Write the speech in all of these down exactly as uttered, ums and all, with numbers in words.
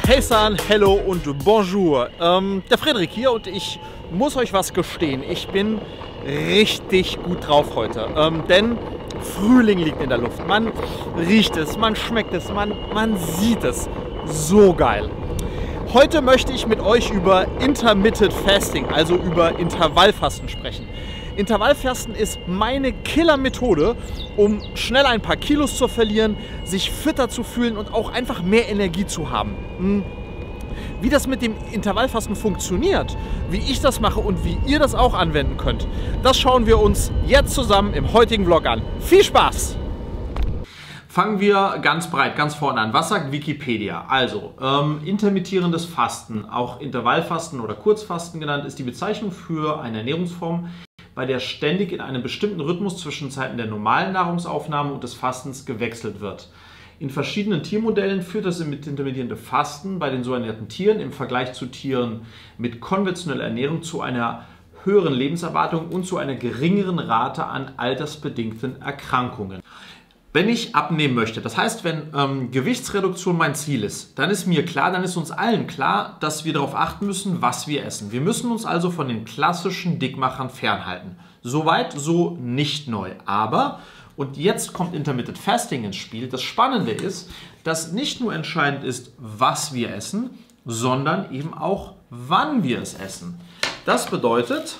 Hey San, hello und bonjour. Ähm, der Frederik hier und ich muss euch was gestehen. Ich bin richtig gut drauf heute, ähm, denn Frühling liegt in der Luft. Man riecht es, man schmeckt es, man, man sieht es. So geil. Heute möchte ich mit euch über Intermittent Fasting, also über Intervallfasten sprechen. Intervallfasten ist meine Killer-Methode, um schnell ein paar Kilos zu verlieren, sich fitter zu fühlen und auch einfach mehr Energie zu haben. Wie das mit dem Intervallfasten funktioniert, wie ich das mache und wie ihr das auch anwenden könnt, das schauen wir uns jetzt zusammen im heutigen Vlog an. Viel Spaß! Fangen wir ganz breit, ganz vorne an. Was sagt Wikipedia? Also, ähm, intermittierendes Fasten, auch Intervallfasten oder Kurzfasten genannt, ist die Bezeichnung für eine Ernährungsform, bei der ständig in einem bestimmten Rhythmus zwischen Zeiten der normalen Nahrungsaufnahme und des Fastens gewechselt wird. In verschiedenen Tiermodellen führt das intermittierende Fasten bei den so ernährten Tieren im Vergleich zu Tieren mit konventioneller Ernährung zu einer höheren Lebenserwartung und zu einer geringeren Rate an altersbedingten Erkrankungen. Wenn ich abnehmen möchte, das heißt, wenn ähm, Gewichtsreduktion mein Ziel ist, dann ist mir klar, dann ist uns allen klar, dass wir darauf achten müssen, was wir essen. Wir müssen uns also von den klassischen Dickmachern fernhalten. Soweit, so nicht neu. Aber, und jetzt kommt Intermittent Fasting ins Spiel, das Spannende ist, dass nicht nur entscheidend ist, was wir essen, sondern eben auch, wann wir es essen. Das bedeutet,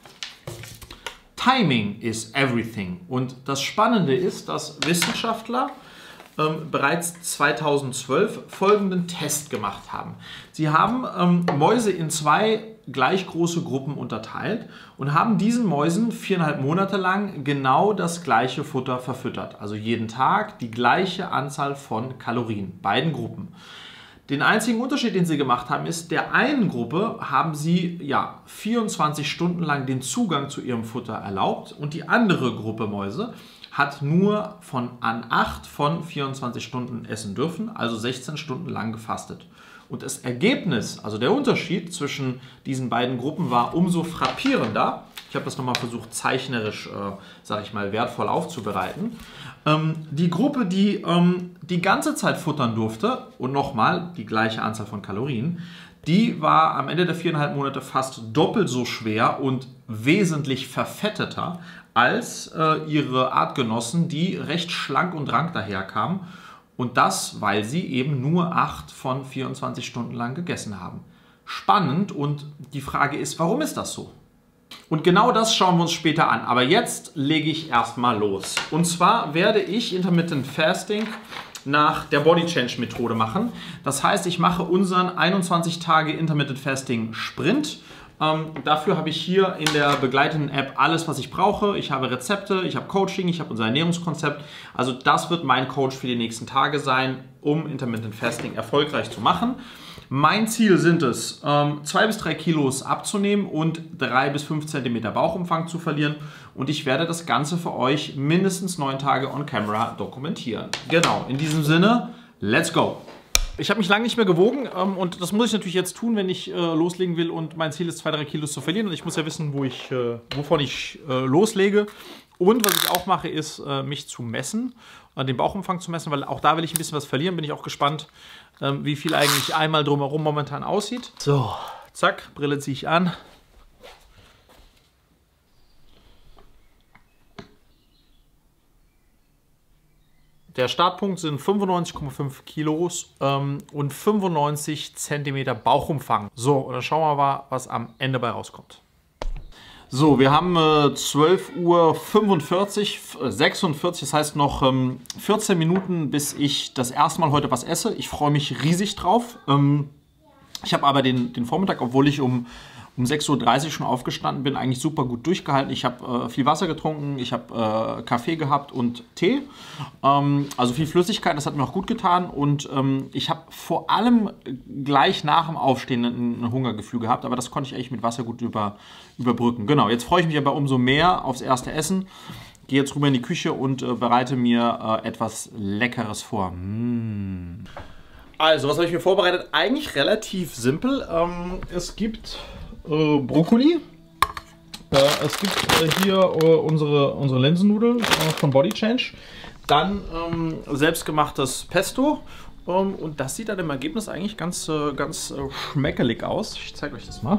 Timing is everything. Und das Spannende ist, dass Wissenschaftler ähm, bereits zweitausendzwölf folgenden Test gemacht haben. Sie haben ähm, Mäuse in zwei gleich große Gruppen unterteilt und haben diesen Mäusen viereinhalb Monate lang genau das gleiche Futter verfüttert. Also jeden Tag die gleiche Anzahl von Kalorien, beiden Gruppen. Den einzigen Unterschied, den sie gemacht haben, ist, der einen Gruppe haben sie ja, vierundzwanzig Stunden lang den Zugang zu ihrem Futter erlaubt und die andere Gruppe Mäuse hat nur von an acht von vierundzwanzig Stunden essen dürfen, also sechzehn Stunden lang gefastet. Und das Ergebnis, also der Unterschied zwischen diesen beiden Gruppen war umso frappierender. Ich habe das nochmal versucht, zeichnerisch, äh, sage ich mal, wertvoll aufzubereiten. Ähm, die Gruppe, die ähm, die ganze Zeit futtern durfte und nochmal die gleiche Anzahl von Kalorien, die war am Ende der viereinhalb Monate fast doppelt so schwer und wesentlich verfetteter als äh, ihre Artgenossen, die recht schlank und rank daherkamen. Und das, weil sie eben nur acht von vierundzwanzig Stunden lang gegessen haben. Spannend, und die Frage ist, warum ist das so? Und genau das schauen wir uns später an. Aber jetzt lege ich erstmal los. Und zwar werde ich Intermittent Fasting nach der Body Change Methode machen. Das heißt, ich mache unseren einundzwanzig Tage Intermittent Fasting Sprint. Ähm, dafür habe ich hier in der begleitenden App alles, was ich brauche. Ich habe Rezepte, ich habe Coaching, ich habe unser Ernährungskonzept. Also das wird mein Coach für die nächsten Tage sein, um Intermittent Fasting erfolgreich zu machen. Mein Ziel sind es, ähm, zwei bis drei Kilos abzunehmen und drei bis fünf Zentimeter Bauchumfang zu verlieren. Und ich werde das Ganze für euch mindestens neun Tage on camera dokumentieren. Genau, in diesem Sinne, let's go! Ich habe mich lange nicht mehr gewogen ähm, und das muss ich natürlich jetzt tun, wenn ich äh, loslegen will und mein Ziel ist, zwei, drei Kilos zu verlieren. Und ich muss ja wissen, wo ich, äh, wovon ich äh, loslege. Und was ich auch mache, ist, äh, mich zu messen, äh, den Bauchumfang zu messen, weil auch da will ich ein bisschen was verlieren. Bin ich auch gespannt, äh, wie viel eigentlich einmal drumherum momentan aussieht. So, zack, Brille ziehe ich an. Der Startpunkt sind fünfundneunzig Komma fünf Kilos ähm, und fünfundneunzig Zentimeter Bauchumfang. So, und dann schauen wir mal, was am Ende bei rauskommt. So, wir haben äh, zwölf Uhr fünfundvierzig, sechsundvierzig, das heißt noch ähm, vierzehn Minuten, bis ich das erste Mal heute was esse. Ich freue mich riesig drauf. Ähm, ich habe aber den, den Vormittag, obwohl ich um um sechs Uhr dreißig schon aufgestanden bin, eigentlich super gut durchgehalten. Ich habe äh, viel Wasser getrunken, ich habe äh, Kaffee gehabt und Tee. Ähm, also viel Flüssigkeit, das hat mir auch gut getan. Und ähm, ich habe vor allem gleich nach dem Aufstehen ein, ein Hungergefühl gehabt, aber das konnte ich eigentlich mit Wasser gut über, überbrücken. Genau, jetzt freue ich mich aber umso mehr aufs erste Essen. Gehe jetzt rüber in die Küche und äh, bereite mir äh, etwas Leckeres vor. Mmh. Also, was habe ich mir vorbereitet? Eigentlich relativ simpel. Ähm, es gibt Äh, Brokkoli. Äh, es gibt äh, hier äh, unsere, unsere Linsennudeln äh, von Body Change. Dann ähm, selbstgemachtes Pesto Ähm, und das sieht dann im Ergebnis eigentlich ganz, äh, ganz äh, schmeckelig aus. Ich zeige euch das mal.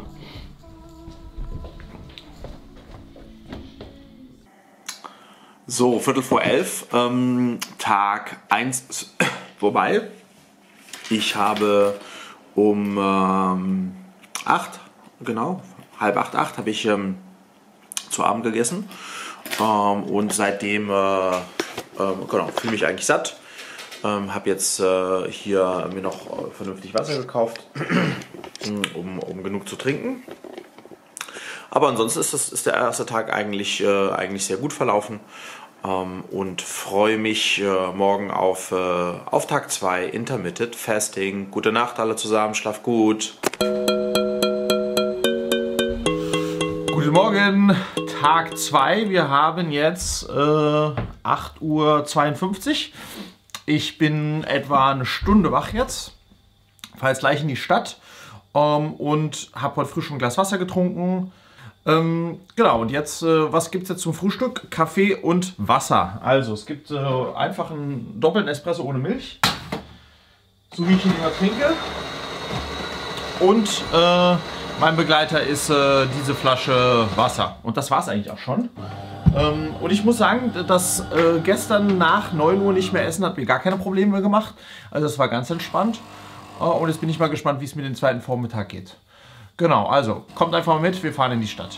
So, Viertel vor elf, ähm, Tag eins vorbei. Ich habe um ähm, acht, genau, halb acht, acht habe ich ähm, zu Abend gegessen. Ähm, und seitdem äh, äh, genau, fühle mich eigentlich satt. Ähm, habe jetzt äh, hier mir noch äh, vernünftig Wasser gekauft, um, um genug zu trinken. Aber ansonsten ist, das, ist der erste Tag eigentlich, äh, eigentlich sehr gut verlaufen. Ähm, und freue mich äh, morgen auf, äh, auf Tag zwei Intermittent Fasting. Gute Nacht alle zusammen, schlaf gut. Guten Morgen, Tag zwei. Wir haben jetzt äh, acht Uhr zweiundfünfzig. Ich bin etwa eine Stunde wach jetzt. Fahre jetzt gleich in die Stadt ähm, und habe heute früh schon ein Glas Wasser getrunken. Ähm, genau, und jetzt, äh, was gibt es jetzt zum Frühstück? Kaffee und Wasser. Also, es gibt äh, einfach einen doppelten Espresso ohne Milch. So wie ich ihn immer trinke. Und äh, mein Begleiter ist äh, diese Flasche Wasser. Und das war es eigentlich auch schon. Ähm, und ich muss sagen, dass äh, gestern nach neun Uhr nicht mehr essen hat mir gar keine Probleme gemacht. Also das war ganz entspannt. Äh, und jetzt bin ich mal gespannt, wie es mir den zweiten Vormittag geht. Genau, also kommt einfach mal mit, wir fahren in die Stadt.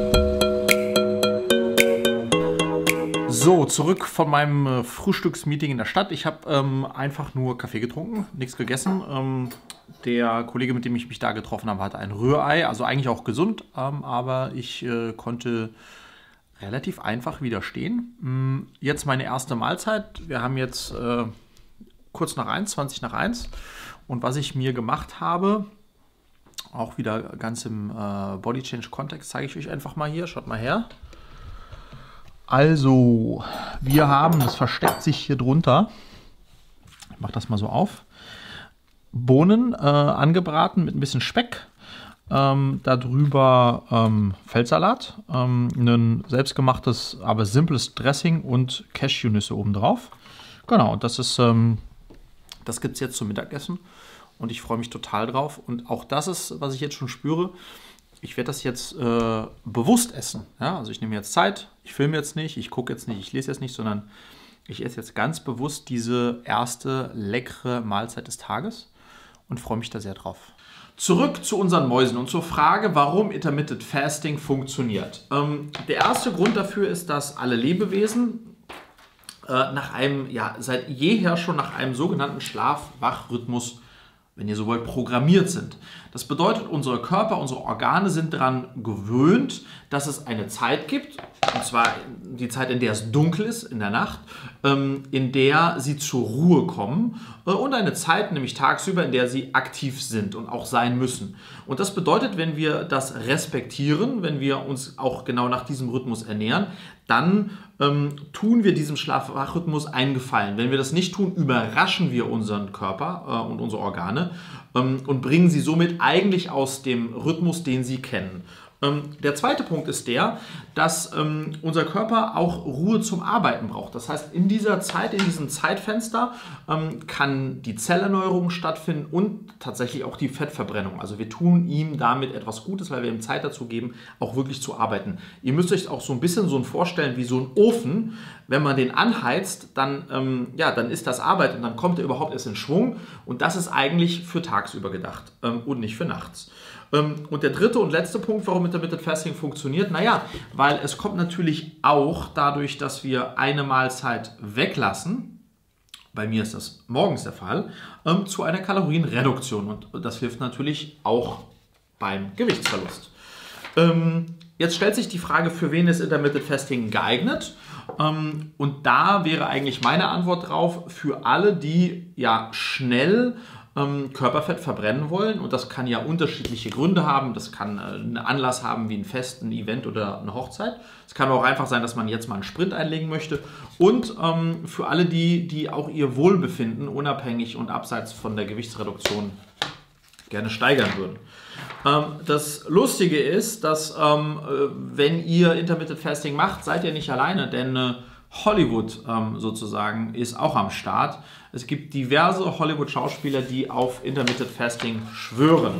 So, zurück von meinem äh, Frühstücksmeeting in der Stadt. Ich habe ähm, einfach nur Kaffee getrunken, nichts gegessen. Ähm, der Kollege, mit dem ich mich da getroffen habe, hatte ein Rührei, also eigentlich auch gesund, ähm, aber ich äh, konnte relativ einfach widerstehen. Jetzt meine erste Mahlzeit. Wir haben jetzt äh, kurz nach eins, zwanzig nach eins. Und was ich mir gemacht habe, auch wieder ganz im äh, Body Change Kontext, zeige ich euch einfach mal hier. Schaut mal her. Also, wir haben, das versteckt sich hier drunter, ich mache das mal so auf, Bohnen äh, angebraten mit ein bisschen Speck. Ähm, darüber ähm, Feldsalat, ähm, ein selbstgemachtes, aber simples Dressing und Cashewnüsse obendrauf. Genau, das ist, ähm, das gibt es jetzt zum Mittagessen und ich freue mich total drauf. Und auch das ist, was ich jetzt schon spüre, ich werde das jetzt äh, bewusst essen. Ja? Also ich nehme jetzt Zeit, ich filme jetzt nicht, ich gucke jetzt nicht, ich lese jetzt nicht, sondern ich esse jetzt ganz bewusst diese erste leckere Mahlzeit des Tages und freue mich da sehr drauf. Zurück zu unseren Mäusen und zur Frage, warum Intermittent Fasting funktioniert. Ähm, der erste Grund dafür ist, dass alle Lebewesen äh, nach einem, ja, seit jeher schon nach einem sogenannten Schlaf-Wach-Rhythmus, wenn ihr so wollt, programmiert sind. Das bedeutet, unsere Körper, unsere Organe sind daran gewöhnt, dass es eine Zeit gibt, und zwar die Zeit, in der es dunkel ist, in der Nacht, ähm, in der sie zur Ruhe kommen äh, und eine Zeit, nämlich tagsüber, in der sie aktiv sind und auch sein müssen. Und das bedeutet, wenn wir das respektieren, wenn wir uns auch genau nach diesem Rhythmus ernähren, dann ähm, tun wir diesem Schlaf-Wach-Rhythmus einen Gefallen. Wenn wir das nicht tun, überraschen wir unseren Körper äh, und unsere Organe ähm, und bringen sie somit eigentlich aus dem Rhythmus, den sie kennen. Ähm, der zweite Punkt ist der, dass ähm, unser Körper auch Ruhe zum Arbeiten braucht. Das heißt, in dieser Zeit, in diesem Zeitfenster ähm, kann die Zellerneuerung stattfinden und tatsächlich auch die Fettverbrennung. Also wir tun ihm damit etwas Gutes, weil wir ihm Zeit dazu geben, auch wirklich zu arbeiten. Ihr müsst euch auch so ein bisschen so vorstellen wie so ein Ofen. Wenn man den anheizt, dann, ähm, ja, dann ist das Arbeit und dann kommt er überhaupt erst in Schwung. Und das ist eigentlich für tagsüber gedacht ähm, und nicht für nachts. Und der dritte und letzte Punkt, warum Intermittent Fasting funktioniert, naja, weil es kommt natürlich auch dadurch, dass wir eine Mahlzeit weglassen, bei mir ist das morgens der Fall, ähm, zu einer Kalorienreduktion und das hilft natürlich auch beim Gewichtsverlust. Ähm, jetzt stellt sich die Frage, für wen ist Intermittent Fasting geeignet? Ähm, und da wäre eigentlich meine Antwort drauf, für alle, die ja schnell Körperfett verbrennen wollen und das kann ja unterschiedliche Gründe haben. Das kann einen Anlass haben wie ein Fest, ein Event oder eine Hochzeit. Es kann auch einfach sein, dass man jetzt mal einen Sprint einlegen möchte. Und ähm, für alle die, die auch ihr Wohlbefinden unabhängig und abseits von der Gewichtsreduktion gerne steigern würden. Ähm, das Lustige ist, dass ähm, wenn ihr Intermittent Fasting macht, seid ihr nicht alleine, denn äh, Hollywood ähm, sozusagen ist auch am Start. Es gibt diverse Hollywood-Schauspieler, die auf Intermittent Fasting schwören.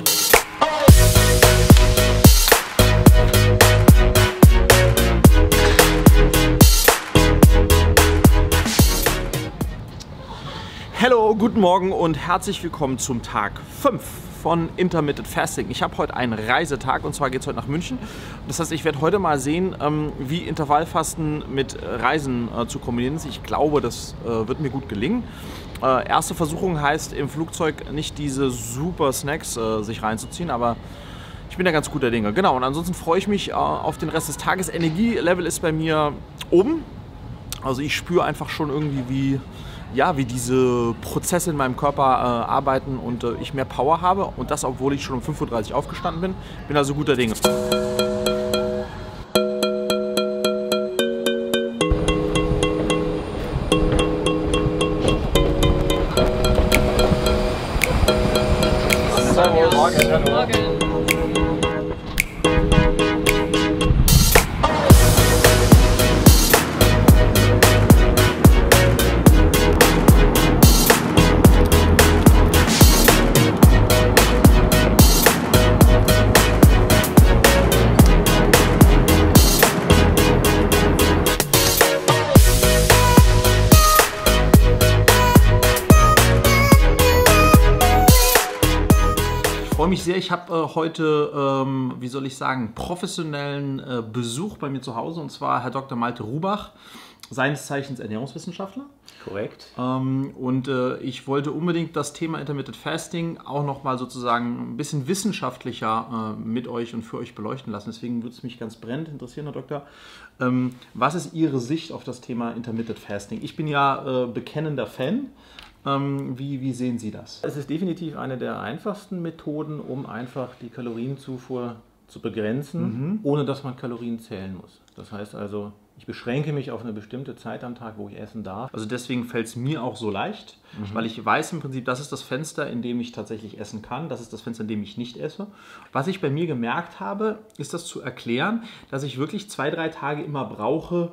Hallo, guten Morgen und herzlich willkommen zum Tag fünf von Intermittent Fasting. Ich habe heute einen Reisetag und zwar geht es heute nach München. Das heißt, ich werde heute mal sehen, wie Intervallfasten mit Reisen zu kombinieren ist. Ich glaube, das wird mir gut gelingen. Erste Versuchung heißt, im Flugzeug nicht diese super Snacks sich reinzuziehen, aber ich bin da ganz guter Dinge. Genau, und ansonsten freue ich mich auf den Rest des Tages. Energielevel ist bei mir oben. Also ich spüre einfach schon irgendwie, wie... ja, wie diese Prozesse in meinem Körper äh, arbeiten und äh, ich mehr Power habe. Und das, obwohl ich schon um fünf Uhr dreißig aufgestanden bin. Bin also guter Dinge. Morgen. Morgen. Ich freue mich sehr, ich habe äh, heute, ähm, wie soll ich sagen, professionellen äh, Besuch bei mir zu Hause und zwar Herr Doktor Malte Rubach, seines Zeichens Ernährungswissenschaftler. Korrekt. Ähm, und äh, ich wollte unbedingt das Thema Intermittent Fasting auch nochmal sozusagen ein bisschen wissenschaftlicher äh, mit euch und für euch beleuchten lassen. Deswegen würde es mich ganz brennend interessieren, Herr Doktor. Ähm, was ist Ihre Sicht auf das Thema Intermittent Fasting? Ich bin ja äh, bekennender Fan. Ähm, wie, wie sehen Sie das? Es ist definitiv eine der einfachsten Methoden, um einfach die Kalorienzufuhr zu begrenzen, mhm. ohne dass man Kalorien zählen muss. Das heißt also, ich beschränke mich auf eine bestimmte Zeit am Tag, wo ich essen darf. Also deswegen fällt es mir auch so leicht, mhm. weil ich weiß im Prinzip, das ist das Fenster, in dem ich tatsächlich essen kann. Das ist das Fenster, in dem ich nicht esse. Was ich bei mir gemerkt habe, ist das zu erklären, dass ich wirklich zwei, drei Tage immer brauche,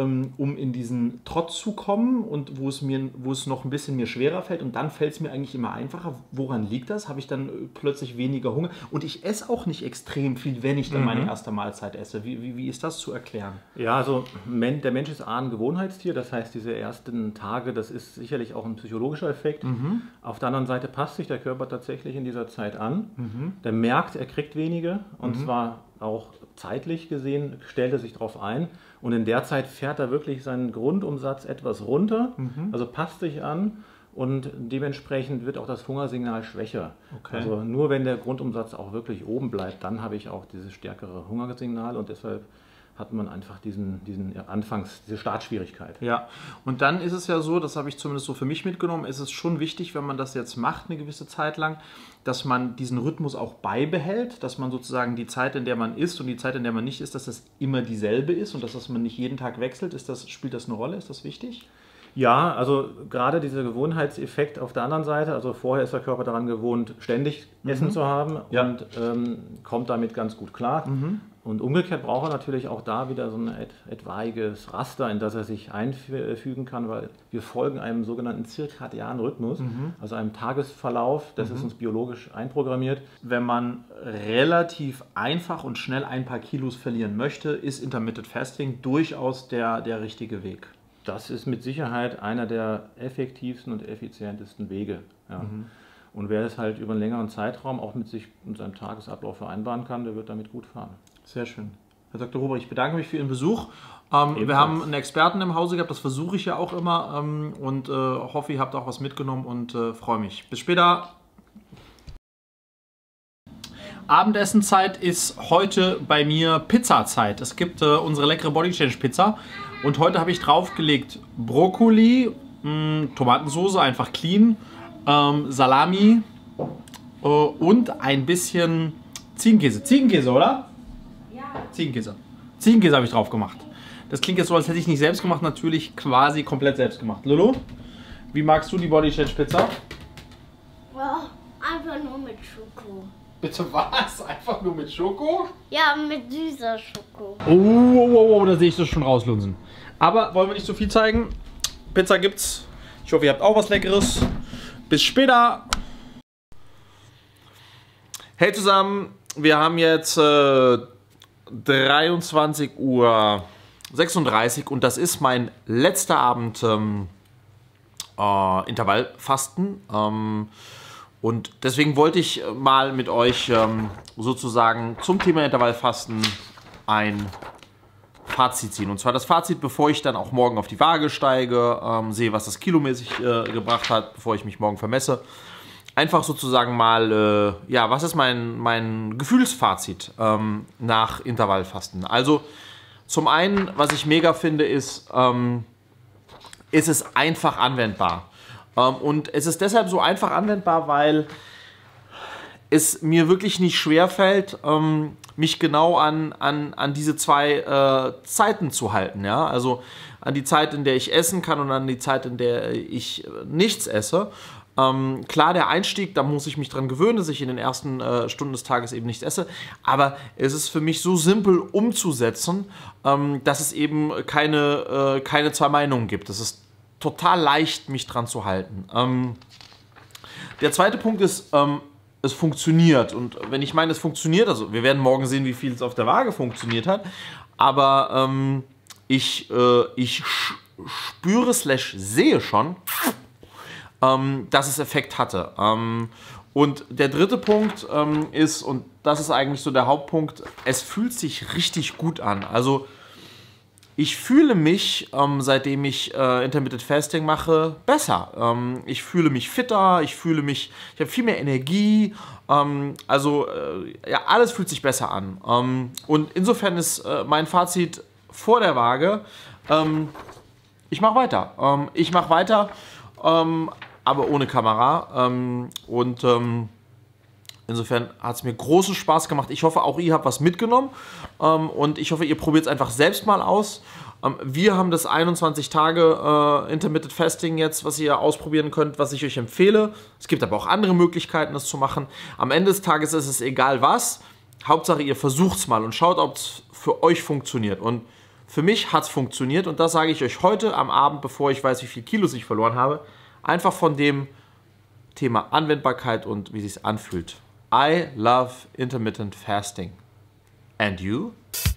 um in diesen Trott zu kommen und wo es mir, wo es noch ein bisschen mir schwerer fällt und dann fällt es mir eigentlich immer einfacher. Woran liegt das? Habe ich dann plötzlich weniger Hunger? Und ich esse auch nicht extrem viel, wenn ich dann mhm. meine erste Mahlzeit esse. Wie, wie, wie ist das zu erklären? Ja, also der Mensch ist A, ein Gewohnheitstier, das heißt, diese ersten Tage, das ist sicherlich auch ein psychologischer Effekt. Mhm. Auf der anderen Seite passt sich der Körper tatsächlich in dieser Zeit an. Mhm. Der merkt, er kriegt weniger und mhm. zwar auch zeitlich gesehen, stellt er sich darauf ein und in der Zeit fährt er wirklich seinen Grundumsatz etwas runter, mhm. also passt sich an und dementsprechend wird auch das Hungersignal schwächer. Okay. Also nur wenn der Grundumsatz auch wirklich oben bleibt, dann habe ich auch dieses stärkere Hungersignal und deshalb hat man einfach diesen, diesen Anfangs, diese Startschwierigkeit. Ja, und dann ist es ja so, das habe ich zumindest so für mich mitgenommen, ist es schon wichtig, wenn man das jetzt macht, eine gewisse Zeit lang, dass man diesen Rhythmus auch beibehält, dass man sozusagen die Zeit, in der man isst und die Zeit, in der man nicht isst, dass das immer dieselbe ist und dass das man nicht jeden Tag wechselt. Ist das, spielt das eine Rolle? Ist das wichtig? Ja, also gerade dieser Gewohnheitseffekt auf der anderen Seite, also vorher ist der Körper daran gewohnt, ständig mhm. Essen zu haben ja. und ähm, kommt damit ganz gut klar. Mhm. Und umgekehrt braucht er natürlich auch da wieder so ein et etwaiges Raster, in das er sich einfügen kann, weil wir folgen einem sogenannten zirkadianen Rhythmus, mhm. also einem Tagesverlauf, das mhm. ist uns biologisch einprogrammiert. Wenn man relativ einfach und schnell ein paar Kilos verlieren möchte, ist Intermittent Fasting durchaus der, der richtige Weg. Das ist mit Sicherheit einer der effektivsten und effizientesten Wege. Ja. Mhm. Und wer es halt über einen längeren Zeitraum auch mit sich und seinem Tagesablauf vereinbaren kann, der wird damit gut fahren. Sehr schön. Herr Doktor Rubach, ich bedanke mich für Ihren Besuch. Ähm, wir haben einen Experten im Hause gehabt, das versuche ich ja auch immer ähm, und äh, hoffe, ihr habt auch was mitgenommen und äh, freue mich. Bis später. Abendessenzeit ist heute bei mir Pizzazeit. Es gibt äh, unsere leckere Body Change Pizza und heute habe ich draufgelegt Brokkoli, mh, Tomatensauce, einfach clean, ähm, Salami äh, und ein bisschen Ziegenkäse. Ziegenkäse, oder? Ja. Ziegenkäse. Ziegenkäse habe ich drauf gemacht. Das klingt jetzt so, als hätte ich nicht selbst gemacht, natürlich quasi komplett selbst gemacht. Lulu, wie magst du die Body Change Pizza? Ja, einfach nur mit Schoko. Bitte was? Einfach nur mit Schoko? Ja, mit süßer Schoko. Oh, oh, oh, oh, da sehe ich das schon rauslunsen. Aber wollen wir nicht so viel zeigen. Pizza gibt's. Ich hoffe, ihr habt auch was Leckeres. Bis später. Hey zusammen, wir haben jetzt äh, dreiundzwanzig Uhr sechsunddreißig und das ist mein letzter Abend ähm, äh, Intervallfasten. Ähm, und deswegen wollte ich mal mit euch ähm, sozusagen zum Thema Intervallfasten ein Fazit ziehen. Und zwar das Fazit, bevor ich dann auch morgen auf die Waage steige, ähm, sehe, was das kilomäßig äh, gebracht hat, bevor ich mich morgen vermesse. Einfach sozusagen mal, äh, ja, was ist mein, mein Gefühlsfazit ähm, nach Intervallfasten? Also zum einen, was ich mega finde, ist, ähm, ist es einfach anwendbar. Ähm, und es ist deshalb so einfach anwendbar, weil es mir wirklich nicht schwerfällt, ähm, mich genau an, an, an diese zwei äh, Zeiten zu halten. Ja? Also an die Zeit, in der ich essen kann und an die Zeit, in der ich äh, nichts esse. Ähm, klar, der Einstieg, da muss ich mich dran gewöhnen, dass ich in den ersten äh, Stunden des Tages eben nichts esse. Aber es ist für mich so simpel umzusetzen, ähm, dass es eben keine, äh, keine zwei Meinungen gibt. Es ist total leicht, mich dran zu halten. Ähm, der zweite Punkt ist, ähm, es funktioniert. Und wenn ich meine, es funktioniert, also wir werden morgen sehen, wie viel es auf der Waage funktioniert hat, aber ähm, ich, äh, ich spüre slash sehe schon, ähm, dass es Effekt hatte. Ähm, und der dritte Punkt ähm, ist, und das ist eigentlich so der Hauptpunkt, es fühlt sich richtig gut an. Also ich fühle mich, ähm, seitdem ich äh, Intermittent Fasting mache, besser. Ähm, ich fühle mich fitter, ich fühle mich, ich habe viel mehr Energie. Ähm, also äh, ja, alles fühlt sich besser an. Ähm, und insofern ist äh, mein Fazit vor der Waage, ähm, ich mache weiter. Ähm, ich mache weiter, ähm, aber ohne Kamera. Ähm, und ähm, insofern hat es mir großen Spaß gemacht. Ich hoffe, auch ihr habt was mitgenommen. Ähm, und ich hoffe, ihr probiert es einfach selbst mal aus. Ähm, wir haben das einundzwanzig Tage äh, Intermittent Fasting jetzt, was ihr ausprobieren könnt, was ich euch empfehle. Es gibt aber auch andere Möglichkeiten, das zu machen. Am Ende des Tages ist es egal was. Hauptsache, ihr versucht es mal und schaut, ob es für euch funktioniert. Und für mich hat es funktioniert. Und das sage ich euch heute am Abend, bevor ich weiß, wie viel Kilos ich verloren habe. Einfach von dem Thema Anwendbarkeit und wie es sich anfühlt. I love intermittent fasting. And you?